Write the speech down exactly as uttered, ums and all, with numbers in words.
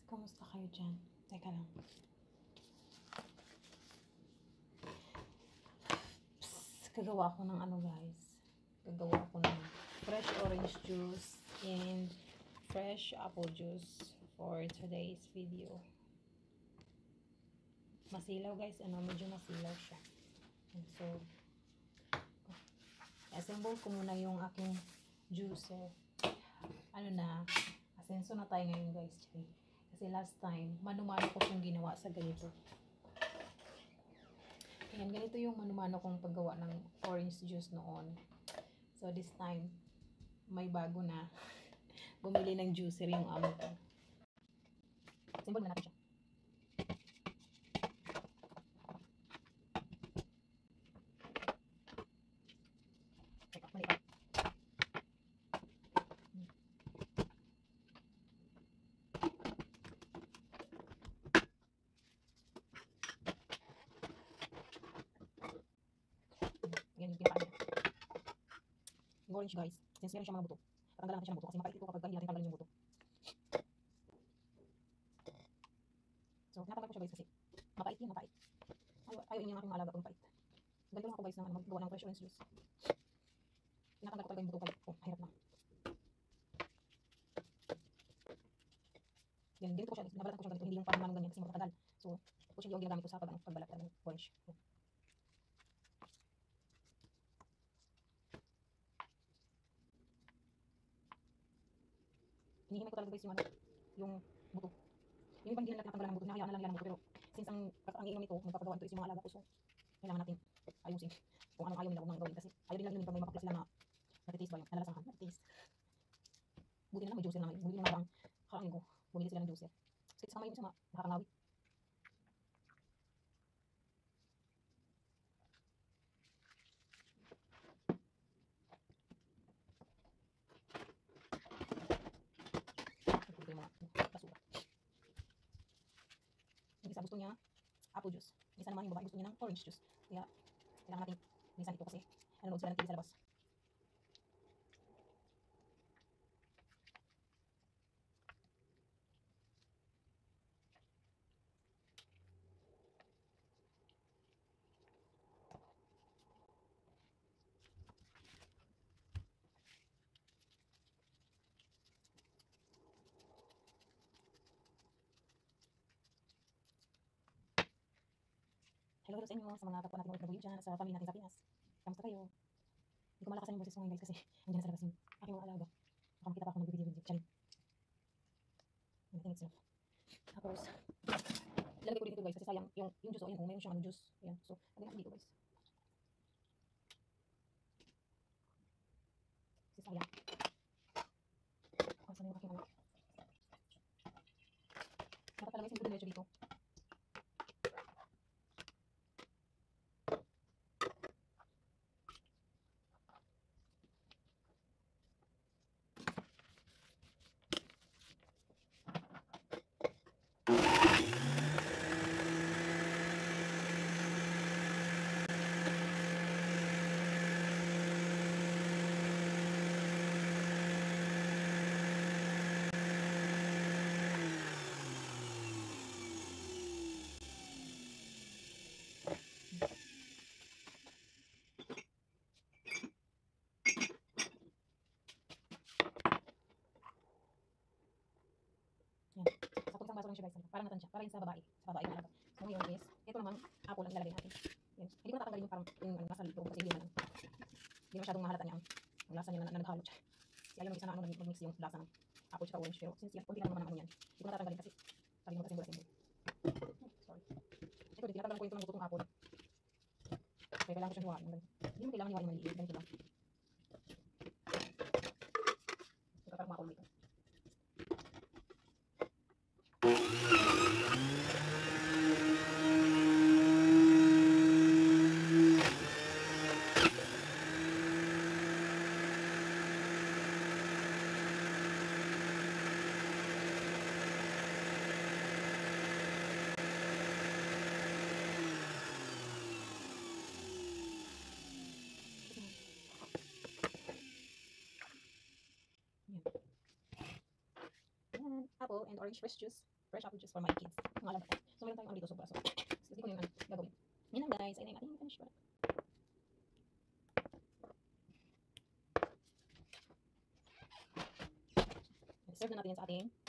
Kamusta kayo dyan? Teka lang. Psst, gagawa ako ng ano guys. Gagawa ako ng fresh orange juice and fresh apple juice for today's video. Masilaw guys. Ano, medyo masilaw siya. So, assemble ko muna yung aking juicer. Ano na, asenso na tayo ngayon guys. Kasi last time, mano-mano ko yung ginawa sa ganito. Ayan, ganito yung mano-mano kong paggawa ng orange juice noon. So this time, may bago na. Bumili ng juicer yung amo ko. Assemble na natin siya. Teka, mali pa. Yan yung pinakain. Yung orange guys, since meron siya mga buto, patanggalan natin siya ng buto kasi mapait ito kapag hindi natin tanggalin yung buto. So, natanggal ko siya guys kasi mapait yun, mapait. Ayaw, ayaw yung aking maalaga kung mapait. Ganito lang ako guys ng ano, maggawa ng fresh orange juice. Tinatanggal ko talaga yung buto guys. Oh, hirap na. Yan, ganito ko siya guys. Binabalatan ko siya ganito. Hindi yung parang manong ganyan kasi matatagal. So, ito siya yung ginagamit ko sa pag, ano, pagbalat ng orange. Oh. Hinihimay ko talaga guys yung ano, yung buto. Yung ibang hindi na natin natanggalan ng buto, hinahayaan na lang nila ng buto. Pero since ang, ang iinom nito, magpapagawa nito is yung mga alaga ko. So, kailangan natin ayusin kung anong ayaw nila kung mga gawin. Kasi ayaw din lang yun pag may makapla sila na natitaste ba yun, nalalasahan, natitaste. Buti na lang may juicer na ngayon. Bumili nung parang karang linggo, bumili sila ng juicer. Kasi sama yung isa, nakakangawit. Ito yung mga basura. Yung isa gusto niya apple juice. Yung isa naman yung babae gusto niya ng orange juice. Kaya kailangan natin minsan ito kasi nanonood sila ng T V sa labas. Hello, hello sa inyo, sa mga kapwa natin mga nag-video dyan, sa family natin sa Pinas. Kamusta kayo? Hindi ko malakasan yung boses ko ngayon guys kasi nandiyan sa labas yung aking mga alaga. Baka makita pa ako mag-video-video. Charing. I think it's enough. Tapos, lalagay ko din ito guys kasi sayang yung, yung juice o yan kung mayroon siyang ano juice. Ayan, so, lagay natin dito guys. Kasi sayang. Kasi na yung aking ano. Dapat talaga yung diretso dito. Yan. Sakto isang baso lang siya guys. Parang natansya. Para yun sa babae. Sa babae yung alaga. So ngayon is, ito namang apple ang ilalagay natin. Yan. Hindi ko natatanggalin yung parang yung ano, nasa loob kasi hindi naman. Hindi masyadong mahalata niya ang, ang lasa niya na, na naghalo siya. Kasi ayaw nung isa na ano, mag-mix yung lasa ng apple tsaka orange. Pero since yan, kunti lang naman ang ano yan. Hindi ko natatanggalin kasi sabi naman kasi mula simbol. Sorry. Ito, tinatanggalan ko yung ito ng butong apple. Kaya kailangan ko siyang hiwain. Hindi mo kailangan hiwain yung maliit. Ganito lang. Ito parang ma-apple dito. Apple and orange fresh juice. fresh apple juice for my kids. Mga alaga ko. So, meron tayong ano dito, sobra. So, so hindi ko na yung ano, gagawin. Yun lang guys. Ayun na yung ating finished product. Serve na natin yan sa ating